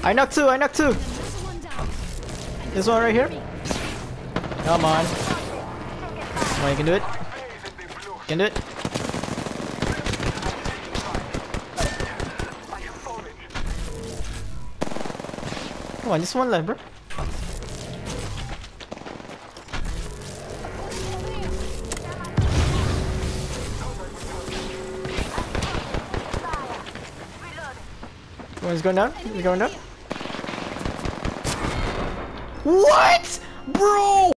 I knocked two. I knocked two. This one right here. Come on. Come on, you can do it. You can do it. Come on, just one left, bro. One's going down. He's going down. What? Bro!